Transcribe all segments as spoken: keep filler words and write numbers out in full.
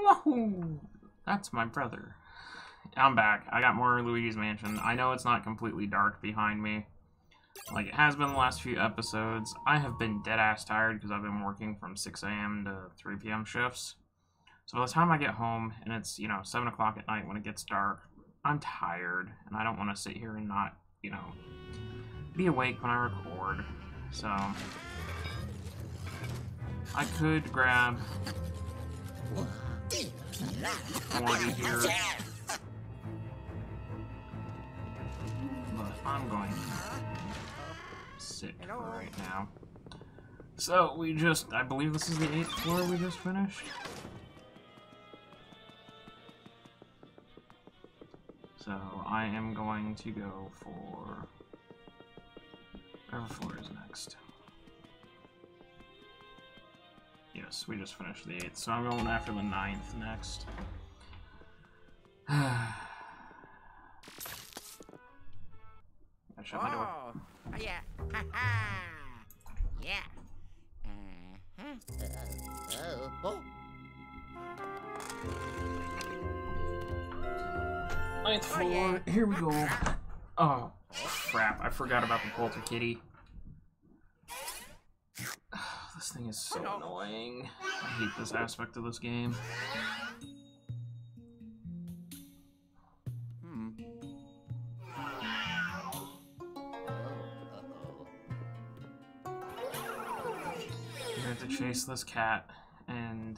Whoa! That's my brother. I'm back. I got more Luigi's Mansion. I know it's not completely dark behind me, like it has been the last few episodes. I have been dead-ass tired because I've been working from six A M to three P M shifts. So by the time I get home, and it's, you know, seven o'clock at night when it gets dark, I'm tired, and I don't want to sit here and not, you know, be awake when I record. So I could grab forty here, but I'm going to sit for right now. So we just, I believe this is the eighth floor we just finished. So I am going to go for whatever floor is next. Yes, we just finished the eighth, so I'm going after the ninth next. I shut my door. Oh, yeah. Ha ha. Yeah. Uh-huh. Uh, oh. Ninth floor, here we go. Oh, crap, I forgot about the Polter Kitty. This thing is so annoying. I hate this aspect of this game. Hmm. You have to chase this cat, and...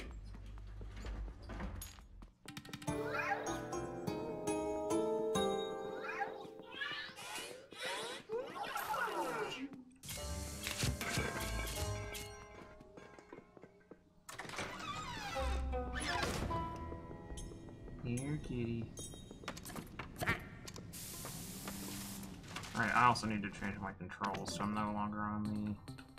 Here, kitty. Alright, I also need to change my controls, so I'm no longer on the...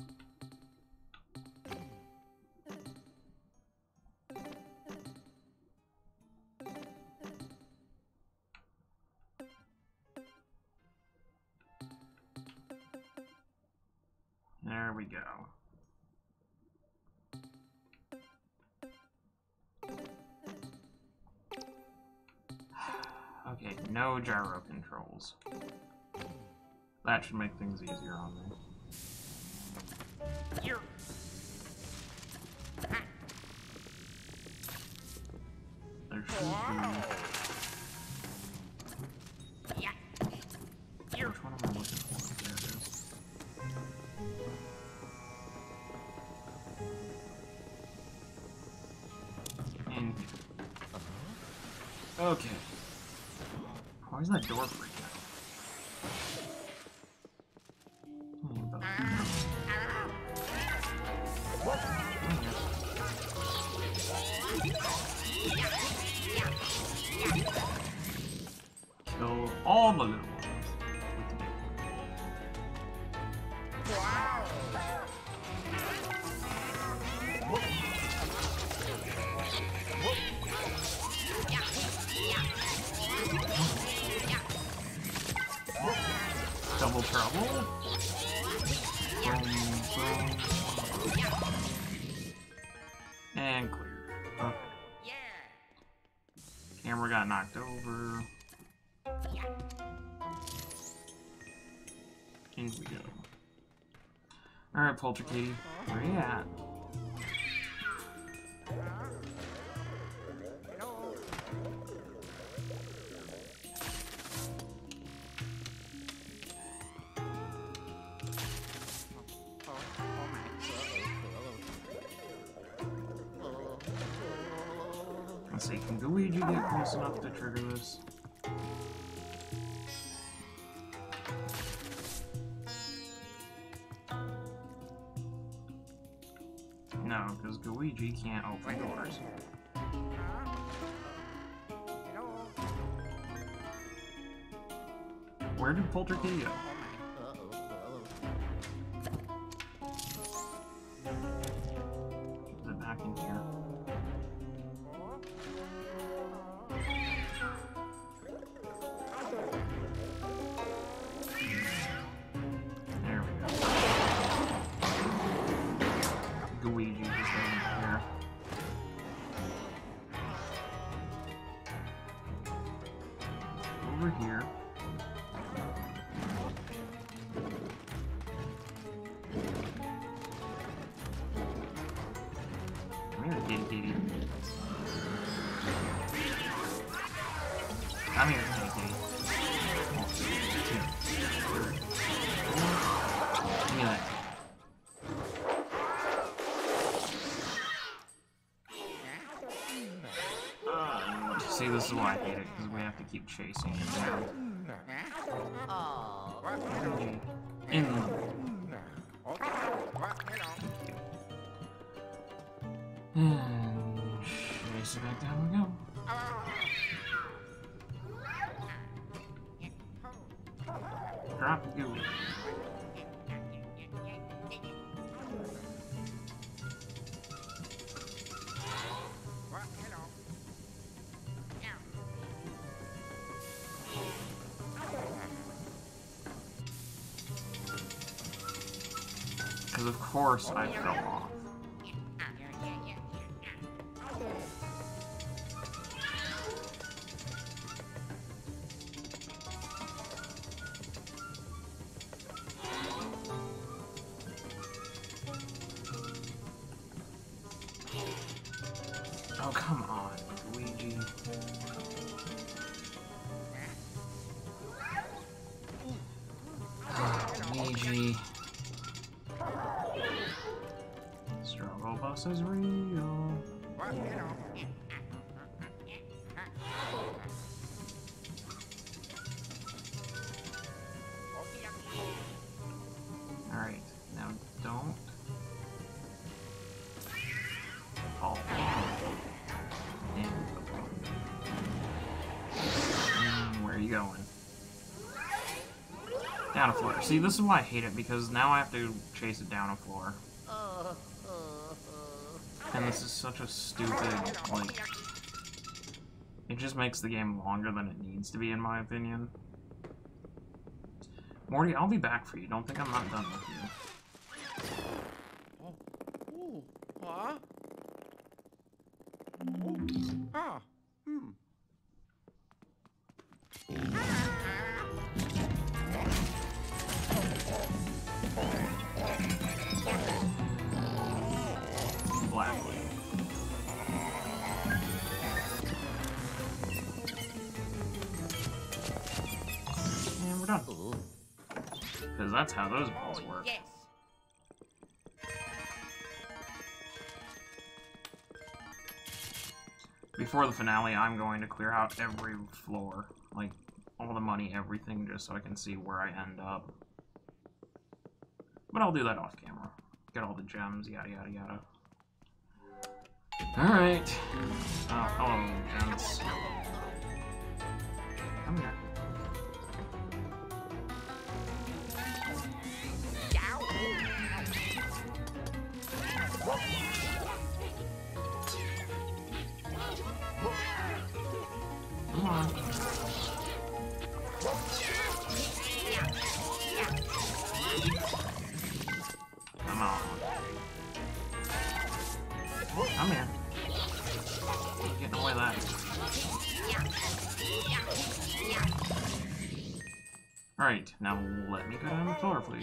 There we go. Okay, no gyro controls. That should make things easier on me. Here. There should be... Yeah. Here. Which one am I looking for? There it is. And here. Okay. Why is that door freaking out? Hmm, but... Kill all the little ones with the big Double trouble? Boom, boom. And clear. Okay. Camera got knocked over. In we go. Alright, Polter Kitty. Where you at? Let's see, can Luigi get close enough to trigger this? No, because Luigi can't open doors. Where did Polter Kitty go? Is it back in here? There we go. Luigi just over here. over here. Come here, kitty kitty. Come here, kitty kitty. Oh, here. Give me that. See, this is why I hate it, because we have to keep chasing it down. In. And chase it back down we go. Drop the goo. Because of course I fell off. Oh, come on, Luigi. Luigi. Struggle bus is real. Alright, now don't fall. And where are you going? Down a floor. See, this is why I hate it, because now I have to chase it down a floor. And this is such a stupid, like... It just makes the game longer than it needs to be, in my opinion. Morty, I'll be back for you. Don't think I'm not done with you. Oh. Ooh. Huh? Ooh. Ah. Hmm. Black. And we're done. Because that's how those balls work. Yes. Before the finale, I'm going to clear out every floor. Like, all the money, everything, just so I can see where I end up. But I'll do that off camera. Get all the gems, yada yada yada. Alright. Oh, hello, gents. Come here. Come on. Come on. Come here. You're getting away with that. Alright, now let me go down the floor, please.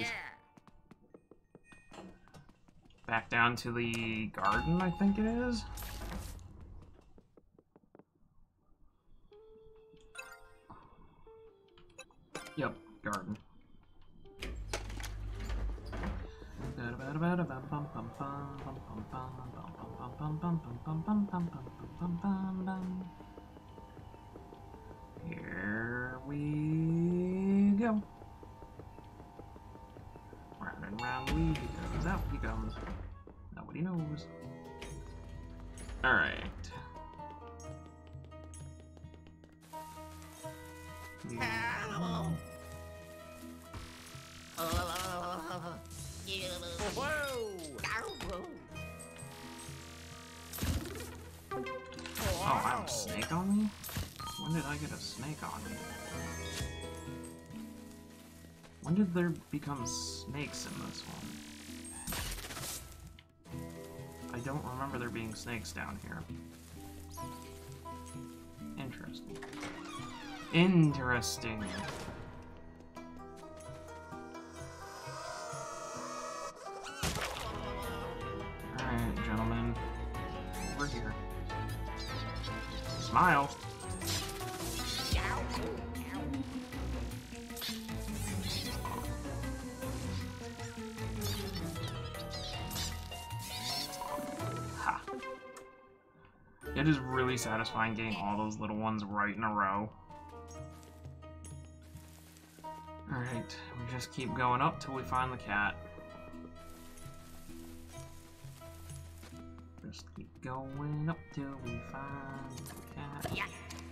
Back down to the garden, I think it is. Yep, garden. Here we go. Round and round Luigi goes, out he comes. Nobody knows. Alright. Yeah. Oh, I have a snake on me? When did I get a snake on me? When did there become snakes in this one? I don't remember there being snakes down here. Interesting. Interesting. Alright, gentlemen. Over here. Smile. Ha. It is really satisfying getting all those little ones right in a row. Alright, we just keep going up till we find the cat. Just keep going up till we find the cat. Yeah.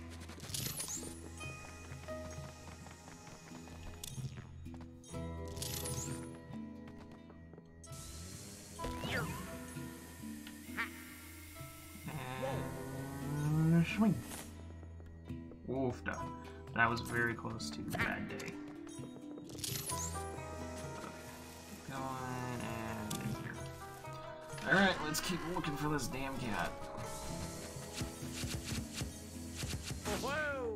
And swing. Woofda. That was very close to a bad day. Going and in here. Alright, let's keep looking for this damn cat. Whoa!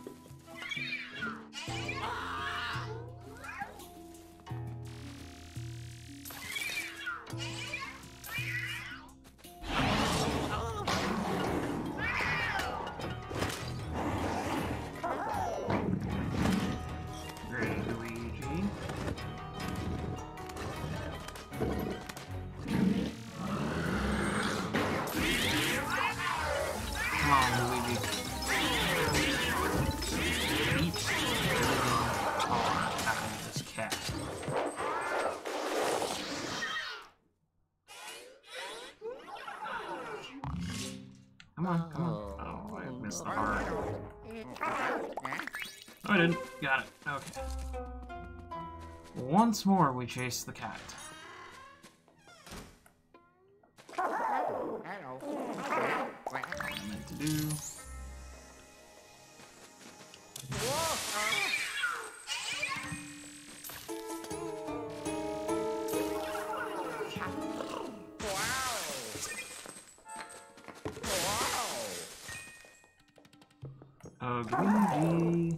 Great, Luigi. Come on, Luigi. Beat the tar out of this cat. Come on, come on. Oh, I missed the heart. Oh, I didn't. Got it. Okay. Once more, we chase the cat. Hello. What I meant to do. Oh, Luigi.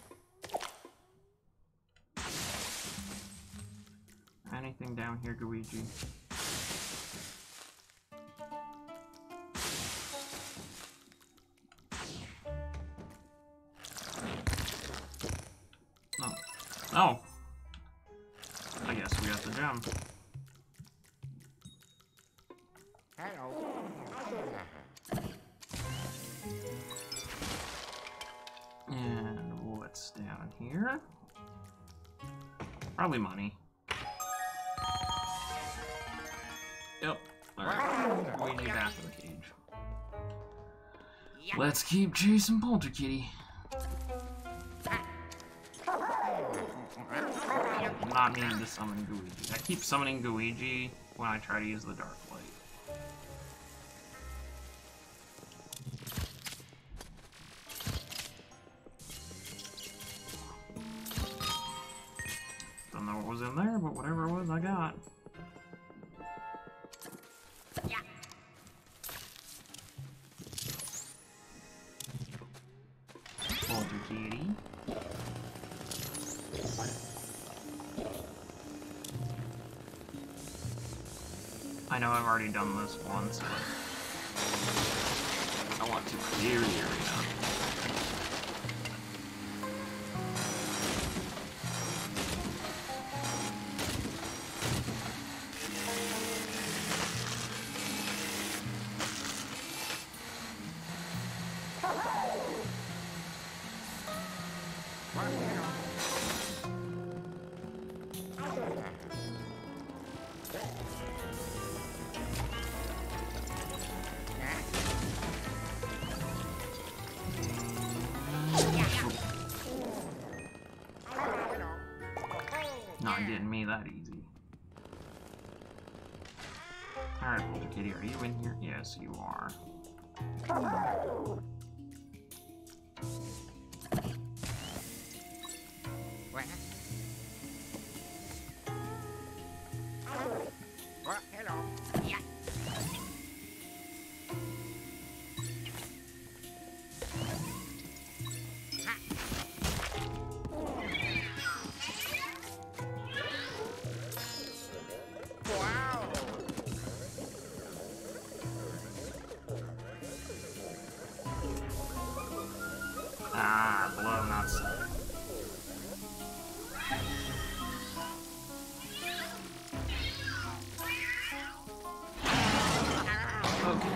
Anything down here, Luigi? No. Oh. I guess we got the gem. Hello. And what's down here? Probably money. Yep. Alright. Luigi back in the cage. Let's keep chasing Polterkitty. I'm not meaning to summon Luigi. I keep summoning Luigi when I try to use the Dark Light. Don't know what was in there, but whatever it was, I got. Yeah. Polterkitty. I know I've already done this once, but I want to clear the area. Not getting me that easy. Alright, Polterkitty, are you in here? Yes, you are. What? What? Hello. Yeah. Ha. Ah, blow, not stuff. Okay.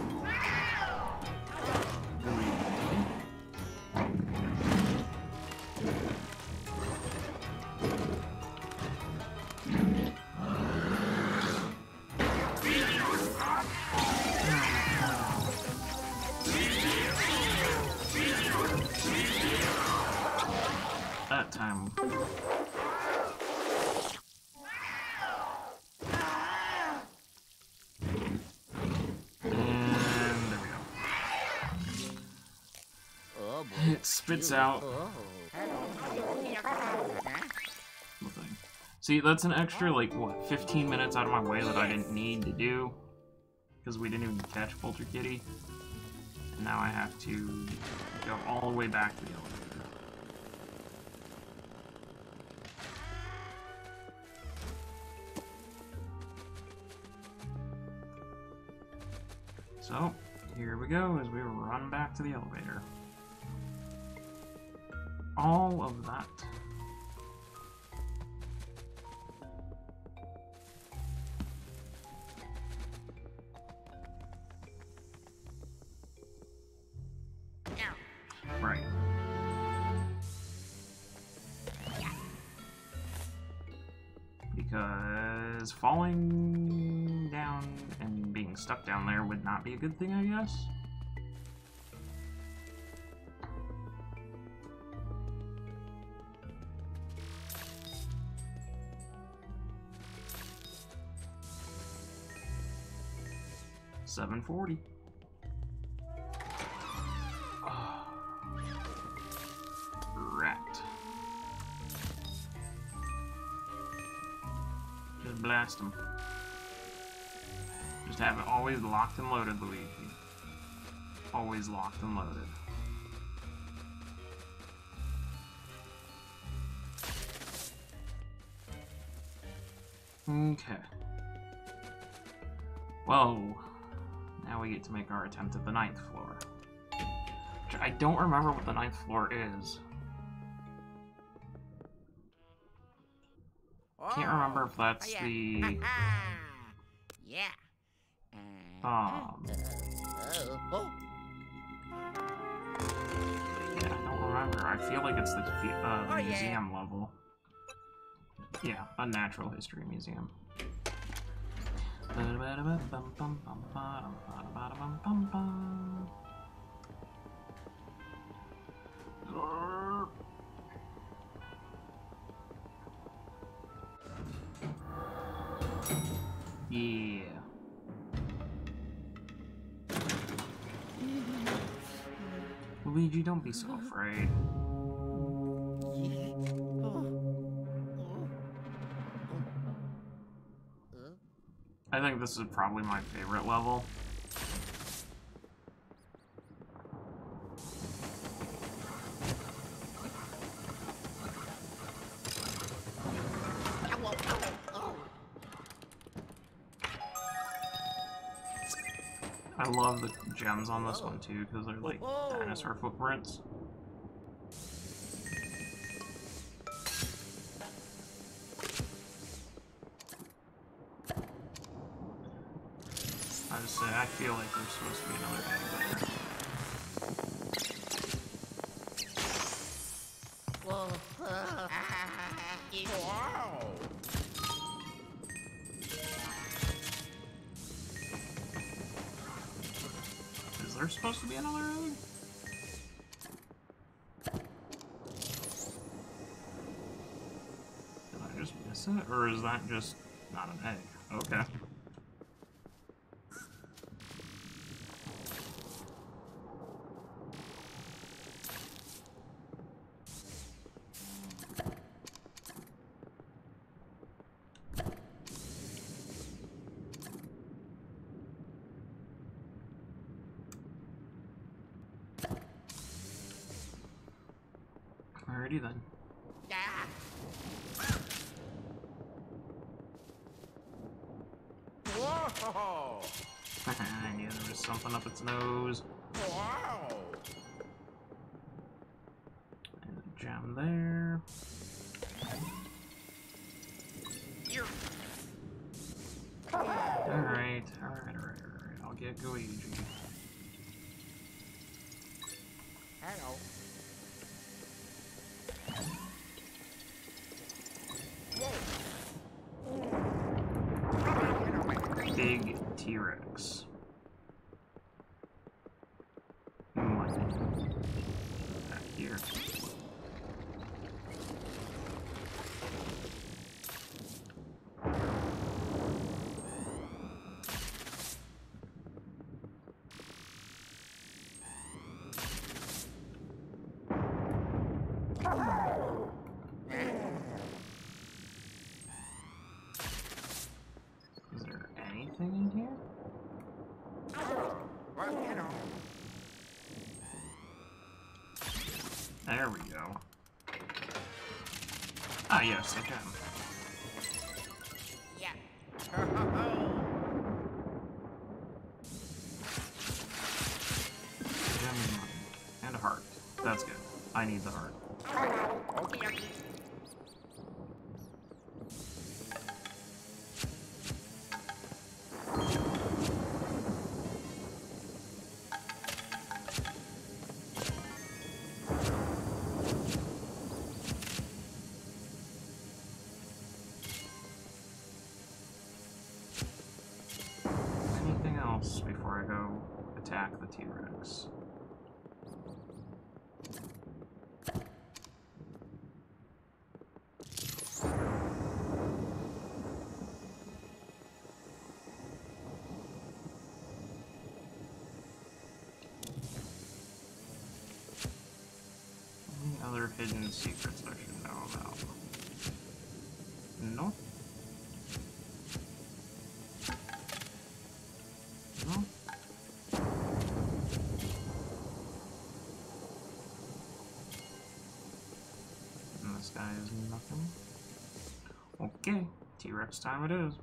That time. It spits out the thing. See, that's an extra, like, what, fifteen minutes out of my way that I didn't need to do. Because we didn't even catch Polter Kitty. And now I have to go all the way back to the elevator. So, here we go as we run back to the elevator. All of that. Right. Because falling down and being stuck down there would not be a good thing, I guess. seven forty. Oh. Rat. Just blast him. Just have it always locked and loaded, Luigi. Always locked and loaded. Okay. Whoa. Now we get to make our attempt at the ninth floor. Which I don't remember what the ninth floor is. Can't remember if that's the... Yeah. Um... Yeah, I don't remember. I feel like it's the, uh, the museum level. Yeah, a natural history museum. Yeah. Luigi, don't be so afraid. I think this is probably my favorite level. I love the gems on this one too, because they're like dinosaur footprints. I just say, I feel like there's supposed to be another egg there. Is there supposed to be another egg? Did I just miss it? Or is that just not an egg? Okay. Alrighty then. Whoa! I knew there was something up its nose. Wow! gem there. Alright, alright, alright, alright. I'll get Luigi. Hello. Big T-Rex. Money. Back here. Is there anything in here? There we go. Ah, yes, I can. Yeah. Gem and money. And a heart. That's good. I need the heart. Okie dokie. Anything else before I go attack the T-Rex? Any other hidden secrets I should know about? No. No. And this guy is nothing. Okay, T-Rex time it is.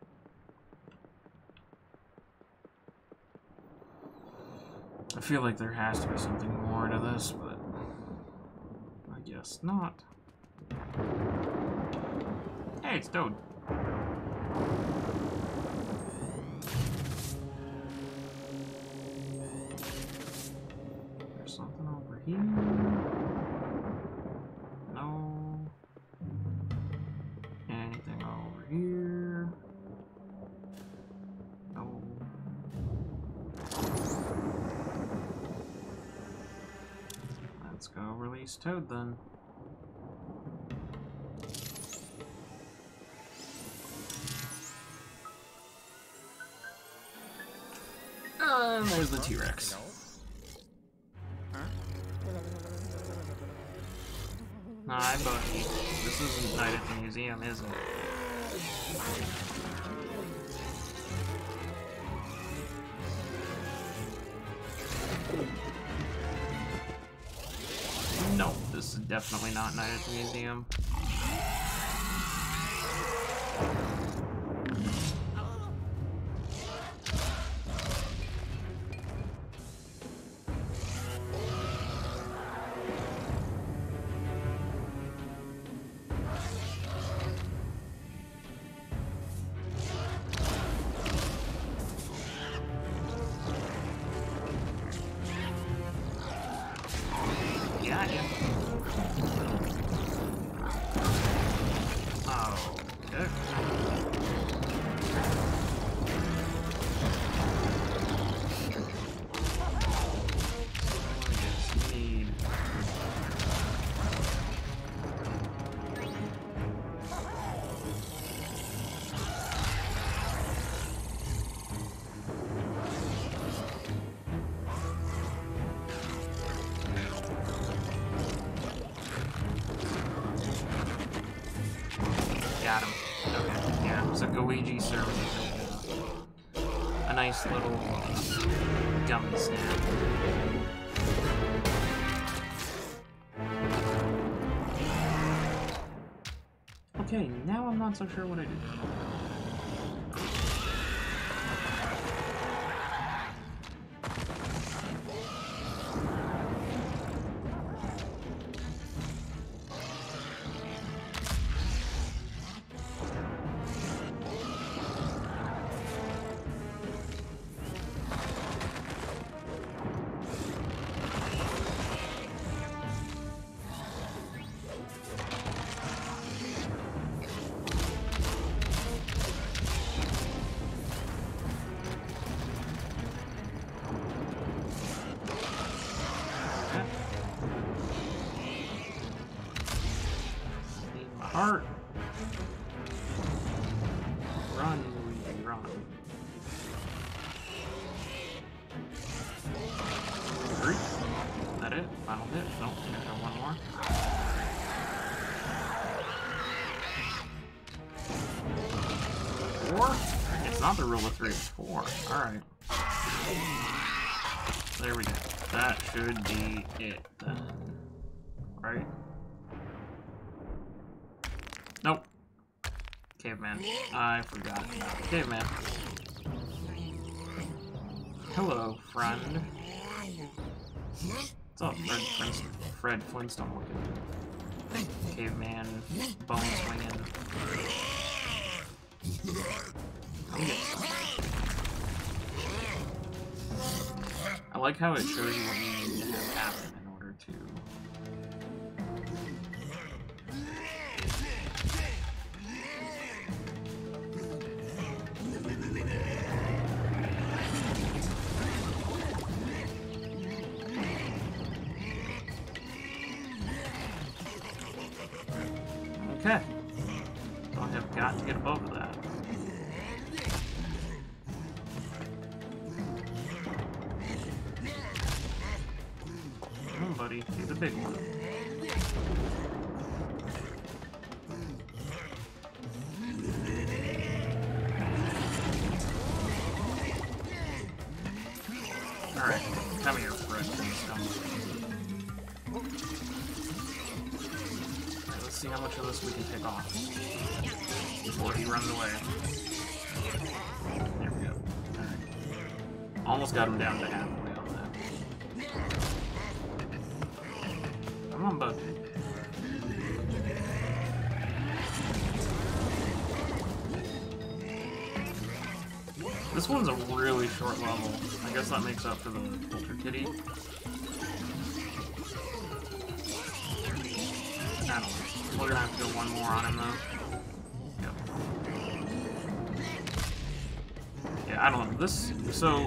I feel like there has to be something more to this, but I guess not. Hey, it's Toad. There's something over here. No. Anything over here? No. Let's go release Toad then. And there's the T-Rex. Hi, buddy. This isn't Night at the Museum, is it? No, this is definitely not Night at the Museum. Got ya. Oh, okay. Yes, need. Got him. Okay, yeah, so Luigi serves as a, a nice little uh, gummy snap. Okay, now I'm not so sure what I did. heart. Run, Luigi, run. Three. Is that it? Final hit? Nope, there's no one more. Four? It's not the rule of three, it's four. Alright. There we go. That should be it then. Right? Nope. Caveman. I forgot about the caveman. Hello, friend. What's up, Fred, Flintstone, Fred Flintstone looking? Caveman, bone swinging. Come get some. I like how it shows you what you need to have happen in order to. Okay. So I have got to get above that. Come on, buddy. Be the big one. Alright. Come here, Fred. See how much of this we can take off before he runs away. There we go. Alright. Almost got him down to halfway on that. Come on, bud. This one's a really short level. I guess that makes up for the Ultra Kitty. I don't know. We're gonna have to go one more on him though. Yep. Yeah, I don't know. This so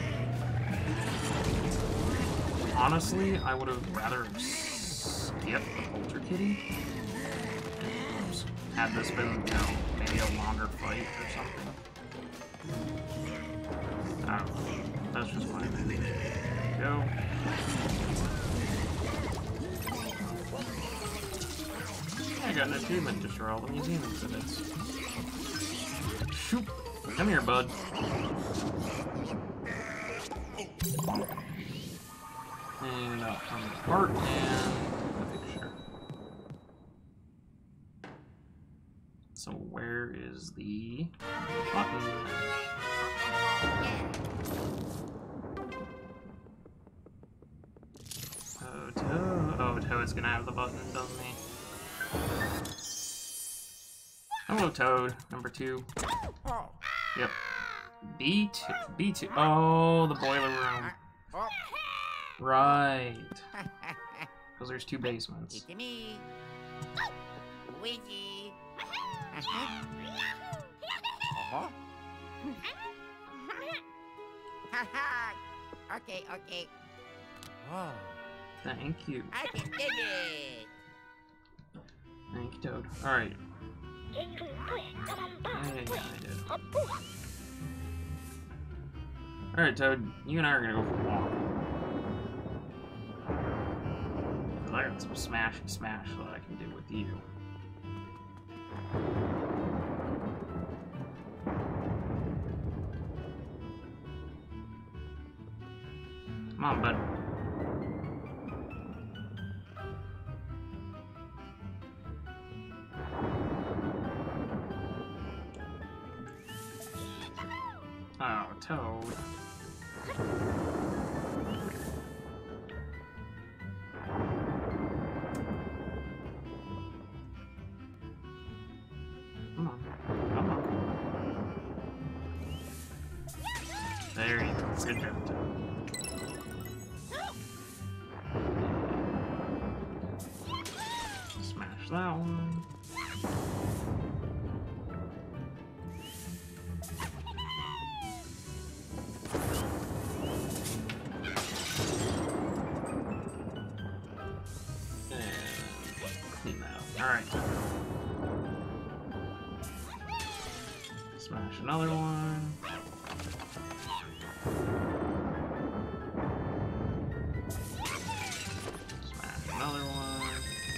honestly, I would have rather skipped the Ultra Kitty. Oops. Had this been, you know, maybe a longer fight or something. I don't know. That's just my opinion. Go. I got an achievement to destroy all the museum exhibits. Shoot! Come here, bud. And out from the cart and a picture. So where is the button? Oh, Toad. Oh, Toad's gonna have the button, doesn't he? Hello, Toad. Number two. Yep. B two. B two. Oh, the boiler room. Right. Because there's two basements. It's me. Luigi. Okay, okay. Oh. Thank you. I can dig it. Thank you, Toad. Alright. Yeah, yeah, I did. Alright, Toad. You and I are gonna go for a walk. I got some smashy smash that I can do with you. Come on, bud. Oh, Toad. Come on. Come on. There you go. Good job, Toad. Smash that one. Clean that up. Alright. another one. Smash another one.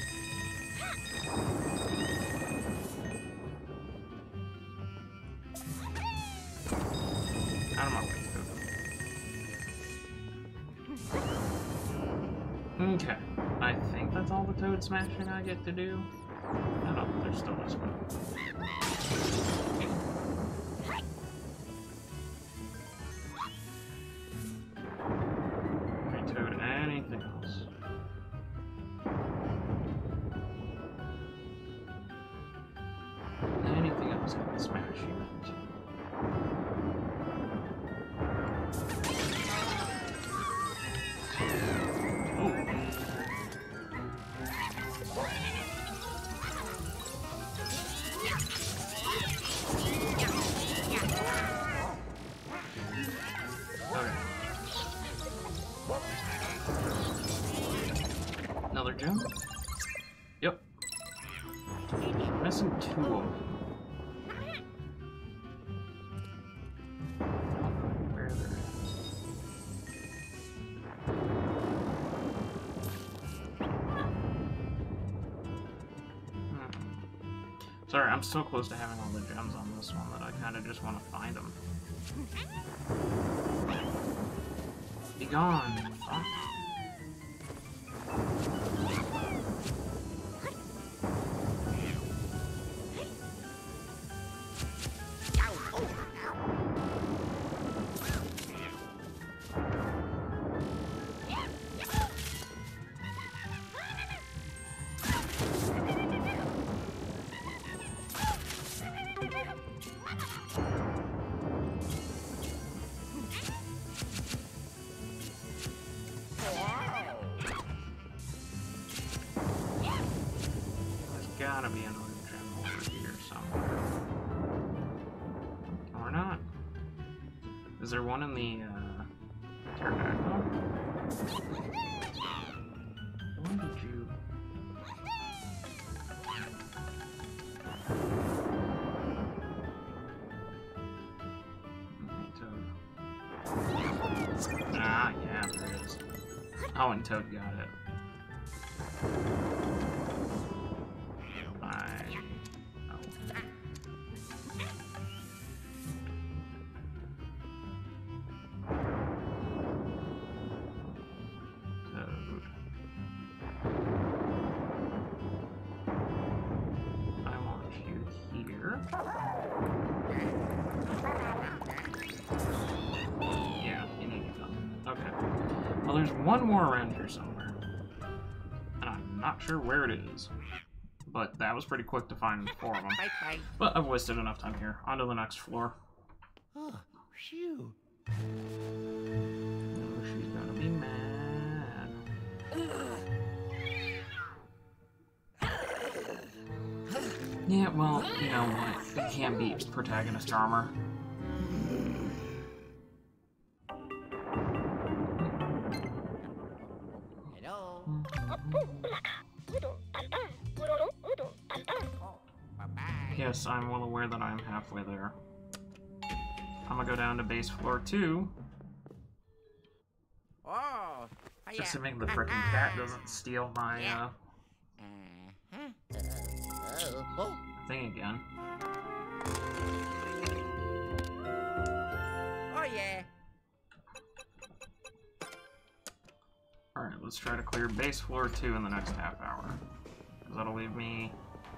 Out of my way, Toad. Okay. I think that's all the Toad smashing I get to do. No, no, there's still this one. Okay, Toad, anything else? Anything else I can smash you? Another gem? Yep. Missing two of them. Where are they? Hmm. Sorry, I'm so close to having all the gems on this one that I kind of just want to find them. Be gone. Fuck. Gotta be another gem over here somewhere. Or not. Is there one in the uh, pterodactyl? Where did you? Okay, Toad. Ah, yeah, there it is. Oh, and Toad got it. Yeah, you need to come. Okay. Well, there's one more around here somewhere. And I'm not sure where it is. But that was pretty quick to find four of them. But I've wasted enough time here. On to the next floor. Oh, phew. Oh, she's gonna be mad. Yeah, well, you know what? You can't beat protagonist armor. Hello. Yes, I'm well aware that I'm halfway there. I'm gonna go down to base floor two. Oh, Assuming the frickin' cat doesn't steal my, uh... thing again. Oh yeah. Alright, let's try to clear base floor two in the next half hour. Because that'll leave me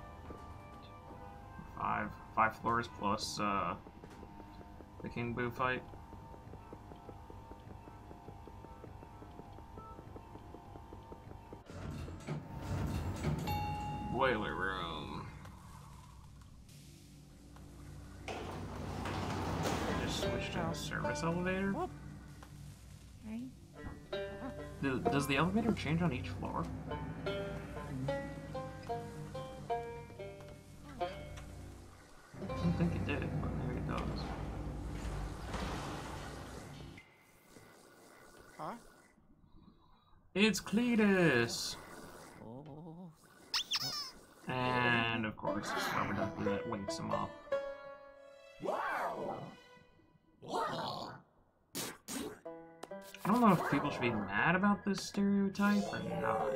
five five floors plus uh the King Boo fight. Boiler room. Just switch to the service elevator. Do, does the elevator change on each floor? I don't think it did, but maybe it does. Huh? It's Cletus! And of course, it's rubber ducky that wakes him up. Wow. I don't know if people should be mad about this stereotype or not.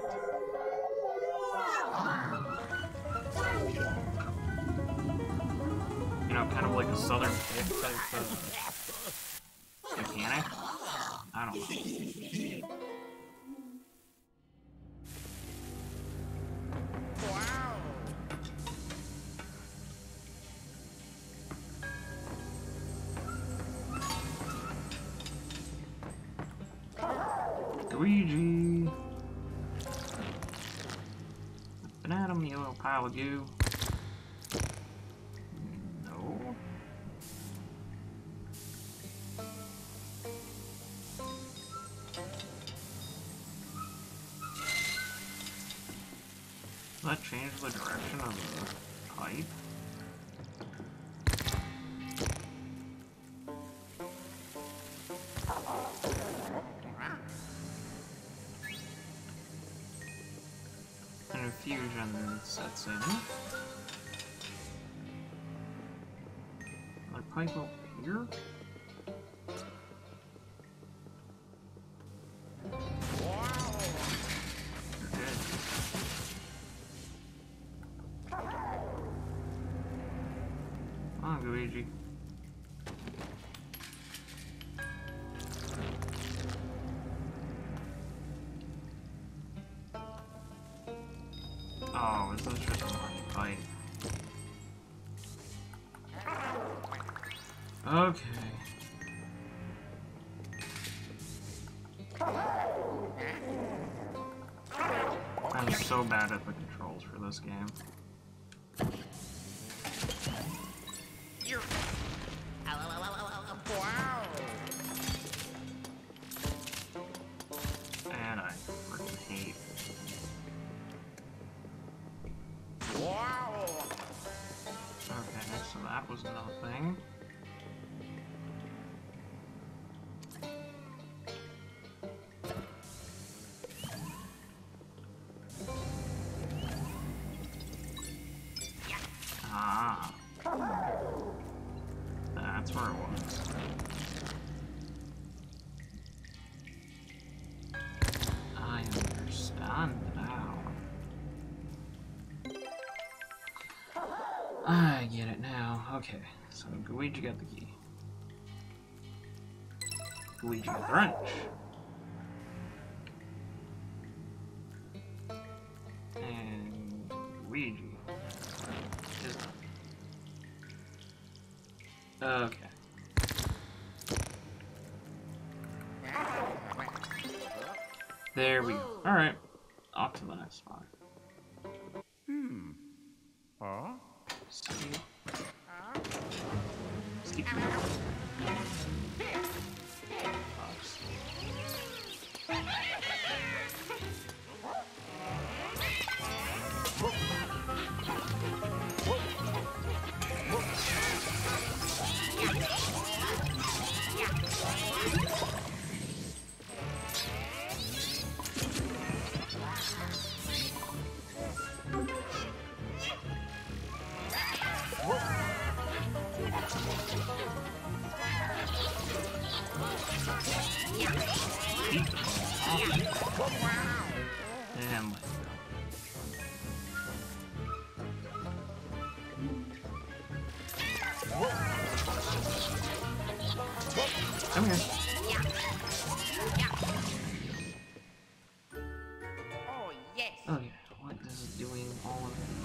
You know, kind of like a southern pig type of mechanic. I don't know. Luigi! Been at him, you little pile of goo. No. Does that change the direction of the pipe? Infusion sets in. Another pipe up here. You're dead. Come on, Luigi. Oh, is this just one fight? Okay. I'm so bad at the controls for this game. And I freaking hate. Okay, so that was nothing. Ah. That's where it was. I understand now. I get it now. Okay, so Luigi got the key. Luigi got the wrench. And Luigi is done. Okay. There we go. Alright. Off to the next spot. Hmm. Huh? Skip. Skip. And let's go. Come here. Oh, yes. Oh yeah, what is it doing all of it?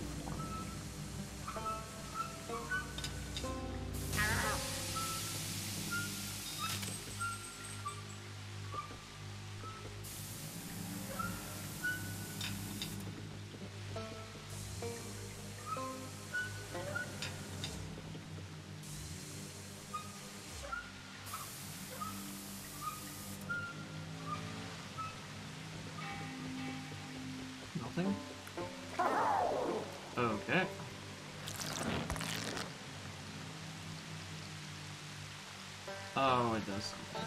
Nothing? Okay. Oh, it does something.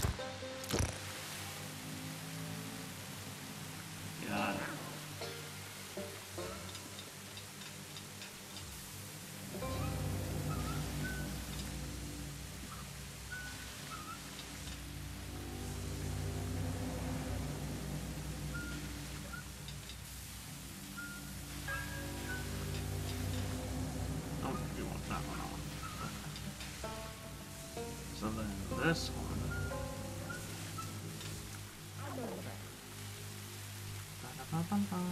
Got it. bum, bum.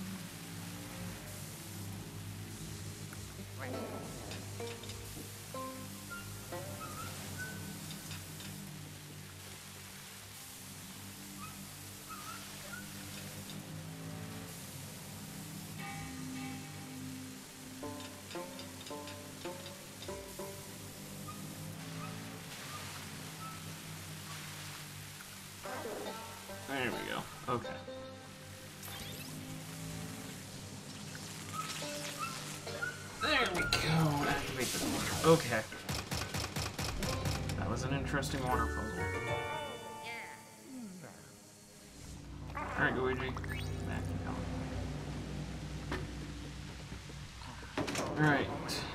There we go. Okay. There we go. Activate the water. Okay. That was an interesting water puzzle. Alright, Luigi. Back you go. Alright.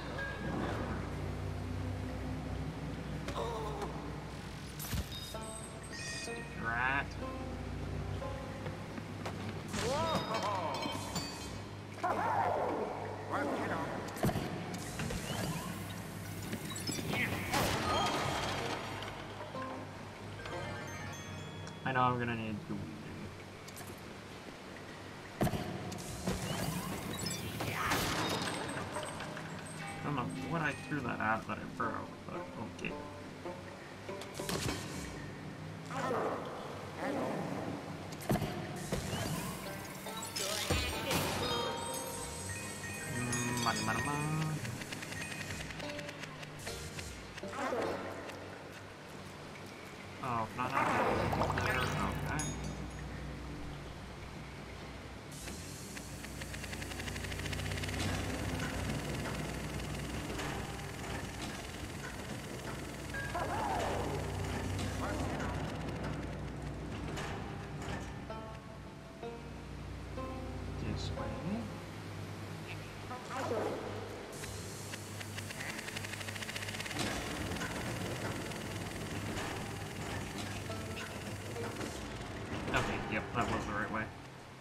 Rat. I know I'm gonna need Luigi. I don't know what I threw that at that I broke, but okay. Mm, money, money, money. Oh, not okay. This way. Okay, yep, that was the right way.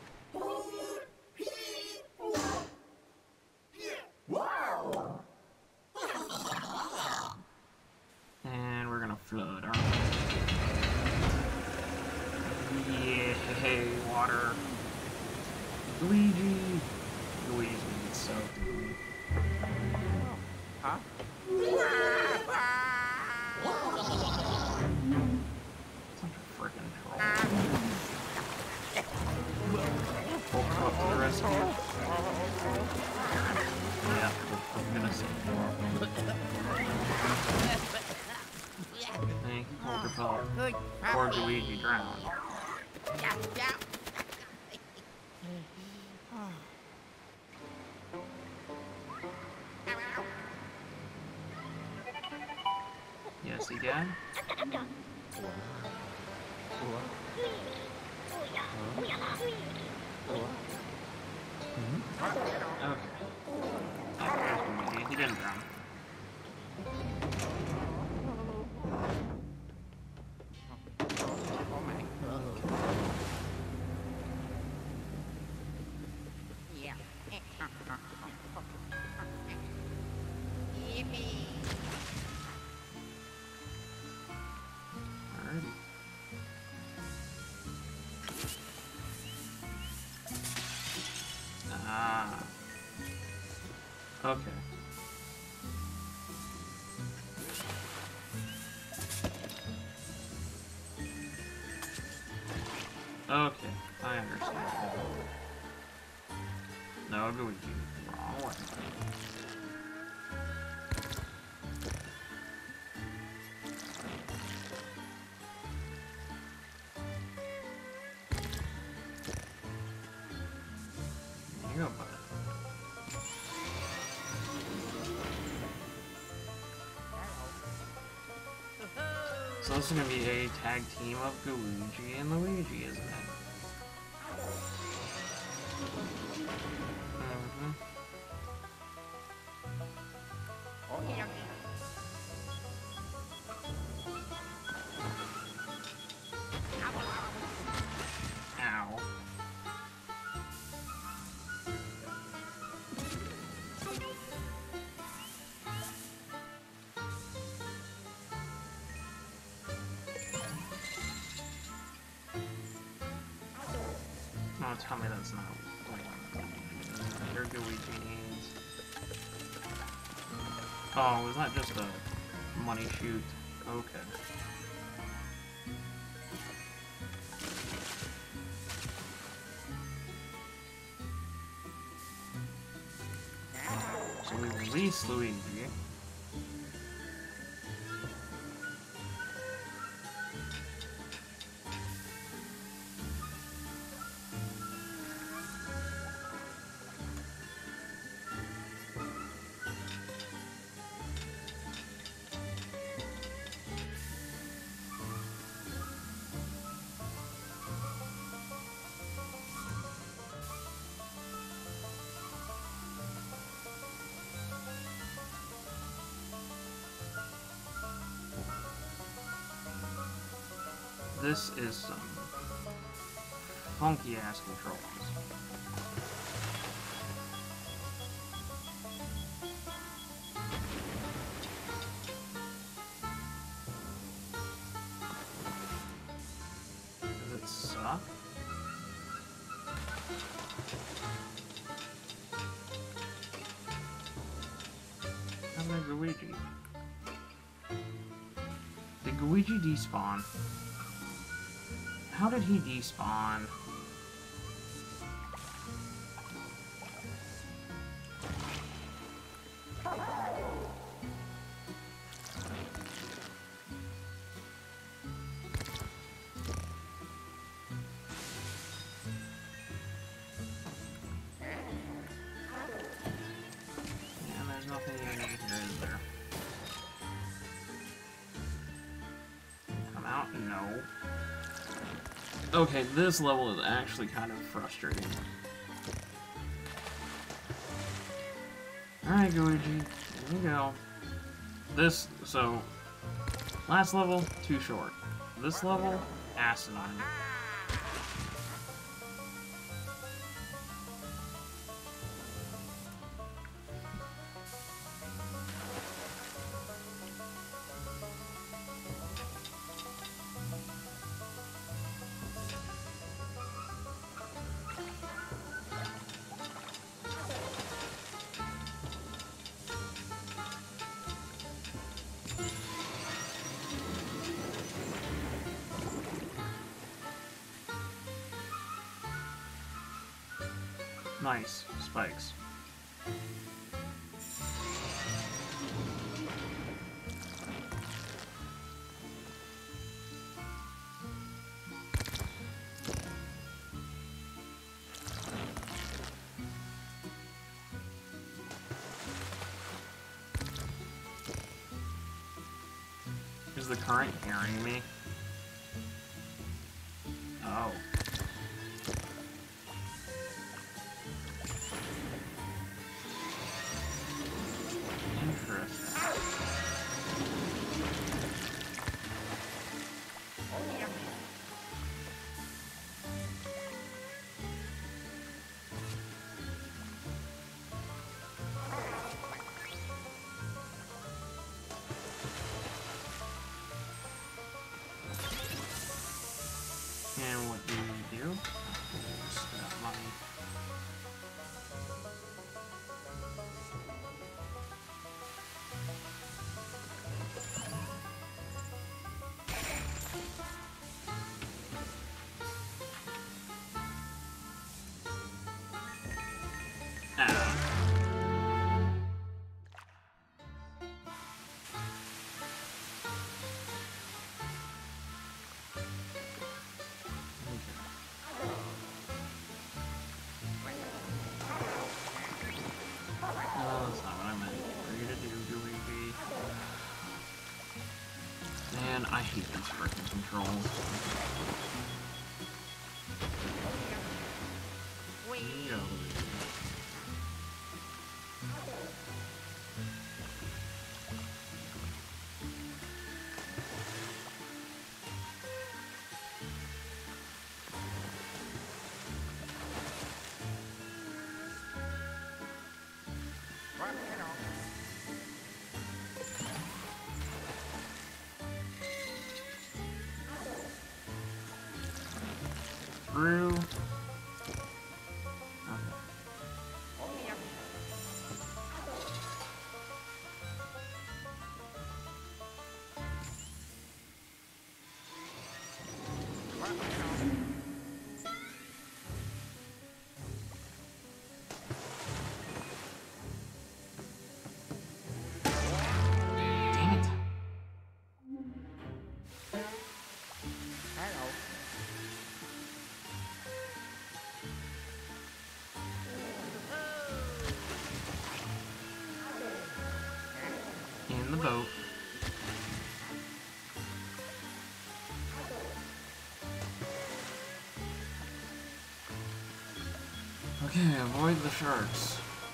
And we're gonna flood, aren't we? Yeah, hey, water. Luigi! Luigi needs so deeply. Huh? Such a frickin' troll. Hulk up to the rescue. Yeah, I'm gonna say Thank you, Polterpelt. Or Luigi drowned. Yes, again. Okay. Yeah, he didn't drown. Yeah. Alrighty. Ah. Okay. Okay, I understand. No, Luigi. Wrong way. There you go, bud. So this is gonna be a tag team of Luigi and Luigi, isn't it? Mm-hmm. Ow. Oh, tell me that's not... Your Luigi needs... Oh, was that just a money shoot? Okay. So we release Luigi. This is some funky ass controls. Does it suck? How's my Luigi? Did Luigi despawn? How did he despawn? Yeah, there's nothing even here, is there? Come out? No. Okay, this level is actually kind of frustrating. Alright, Luigi, here we go. This, so, last level, too short. This level, asinine. Nice. Spikes. Is the current hearing me? Oh. And what do we do? Just got money. Ah. Oh, that's not what I meant for you to do, Luigi. Man, I hate these freaking controls. Here you go, Luigi. Through. Okay, avoid the sharks.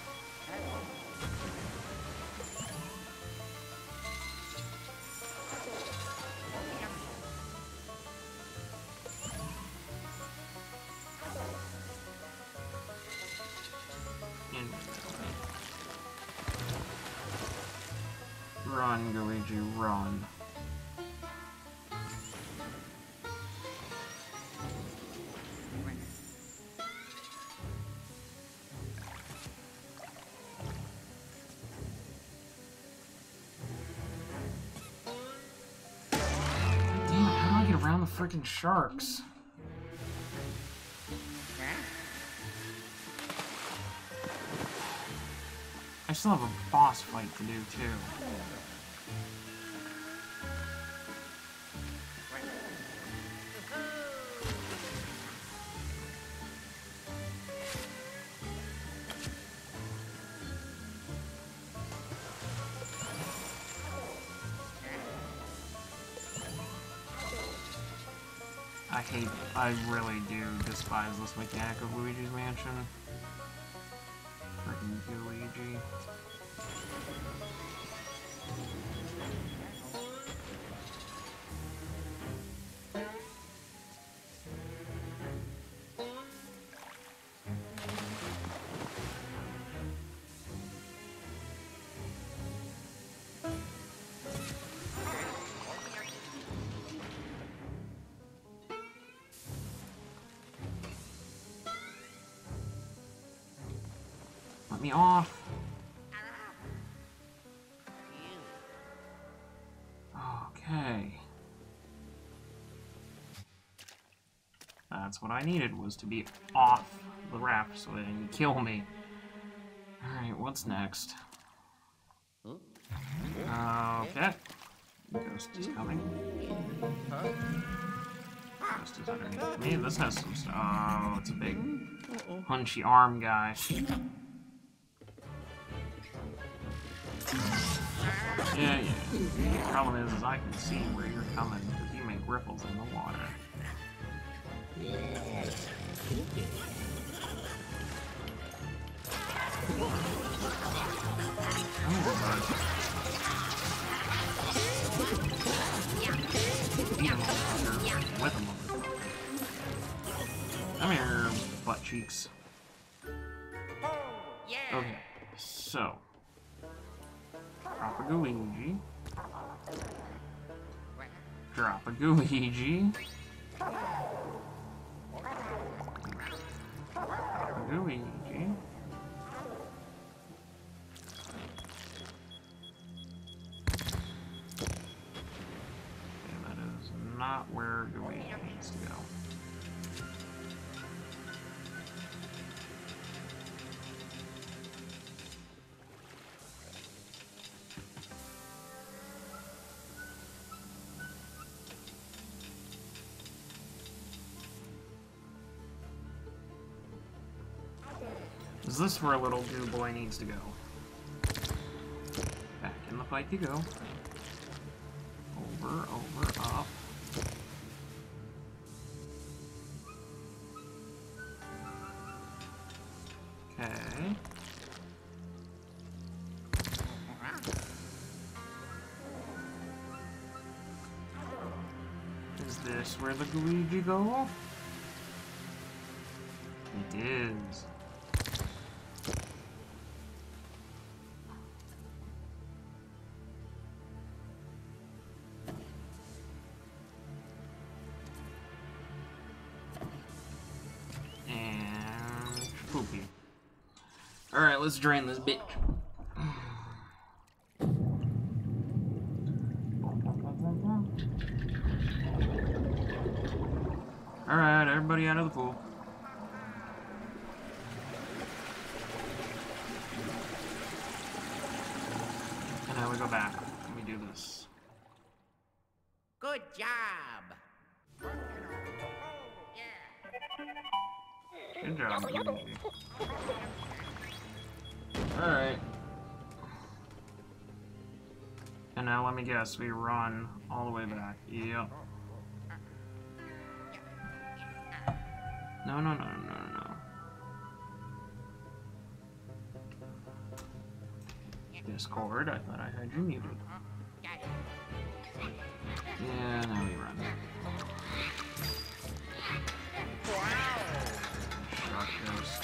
Run, Luigi, run. Damn it, how do I get around the freaking sharks? I still have a boss fight to do, too. I hate, I really do despise this mechanic of Luigi's Mansion. Freaking Luigi. Let me off. Okay. That's what I needed, was to be off the raft so they didn't kill me. Alright, what's next? Okay. Ghost is coming. Ghost is underneath me. This has some stuff. Oh, it's a big punchy arm guy. Yeah, yeah. The problem is, is I can see where you're coming because you make ripples in the water. Oh, bud. Eat him, motherfucker. With him, motherfucker. Come here, butt cheeks. Okay, so. Drop a Luigi. Drop a Luigi. Luigi. Okay, that is not where Luigi needs to go. Is this where a little goo boy needs to go? Back in the fight you go. Over, over, up. Okay. Is this where the Luigi go? It is. Alright, let's drain this bitch. Alright, everybody out of the pool. And now we go back. Let me do this. Good job. Good job, Luigi. Alright. And now let me guess, we run all the way back. Yep. No, no, no, no, no, no. Discord. I thought I had you muted. Yeah, now we run. Shark ghost.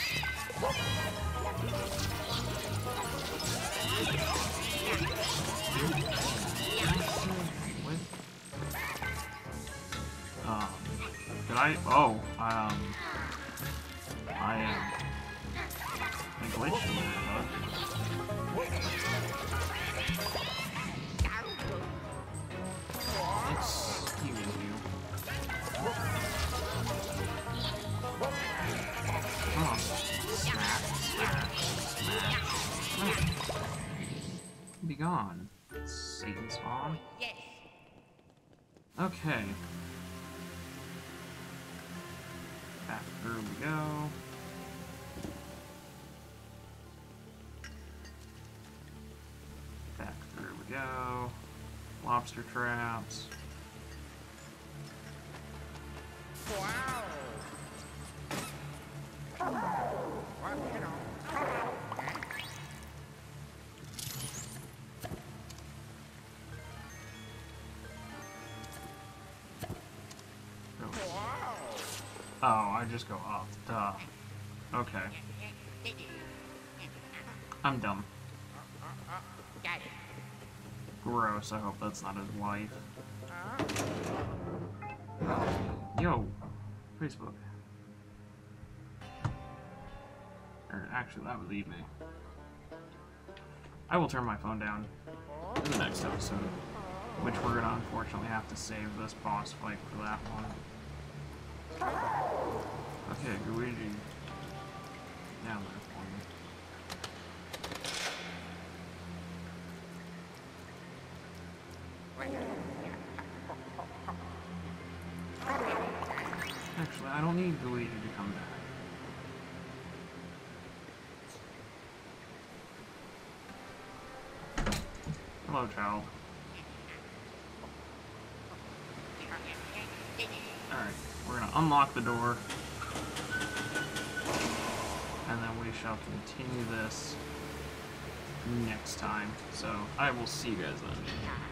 What? Um, did I? Oh, um, I am. I glitched in there, huh? Excuse you. Oh, smack, smack, smack, smack. Be gone, Satan spawn. Yes. Okay. Back through we go. Back through we go. Lobster traps. Wow. Well, you know. Oh, I just go up. Duh. Okay. I'm dumb. Got it. Gross. I hope that's not his wife. Yo. Facebook. Or actually, that would leave me. I will turn my phone down in the next episode, which we're gonna unfortunately have to save this boss fight for that one. Okay, Luigi. Down there for me. Actually, I don't need Luigi to come back. Hello, child. Alright, we're gonna unlock the door. And then we shall continue this next time. So, I will see you guys then.